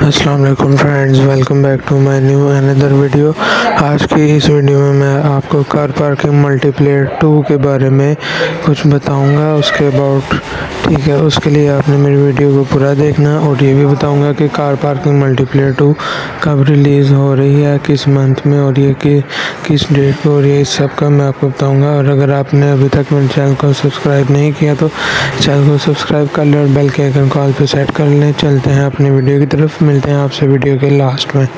अस्सलाम वालेकुम friends, welcome back to my new another video. आज की इस वीडियो में मैं आपको कार पार्किंग मल्टीप्लेयर 2 के बारे में कुछ बताऊंगा, उसके अबाउट। ठीक है, उसके लिए आपने मेरी वीडियो को पूरा देखना और ये भी बताऊंगा कि कार पार्किंग मल्टीप्लेयर 2 कब रिलीज़ हो रही है, किस मंथ में, और ये किस डेट पर हो रही है, इस सब का मैं आपको बताऊँगा। और अगर आपने अभी तक मेरे चैनल को सब्सक्राइब नहीं किया तो चैनल को सब्सक्राइब कर लें और बेल के आइकन कॉल पे सेट कर लें। चलते हैं अपनी वीडियो की तरफ, मिलते हैं आपसे वीडियो के लास्ट में।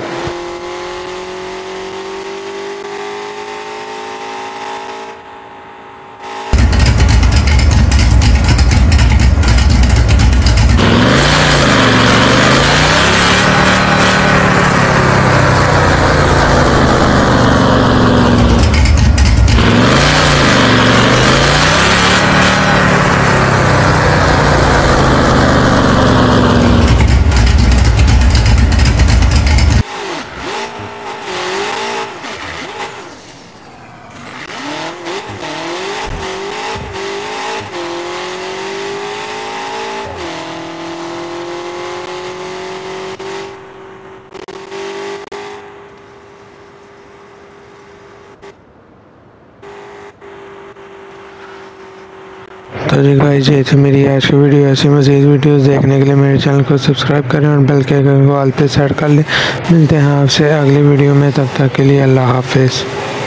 तो जी गाइस, ये थी मेरी आज की वीडियो। ऐसी मज़ीद वीडियोस देखने के लिए मेरे चैनल को सब्सक्राइब करें और बेल के आइकन को ऑल पे सेट कर लें। मिलते हैं आपसे अगली वीडियो में, तब तक के लिए अल्लाह हाफिज़।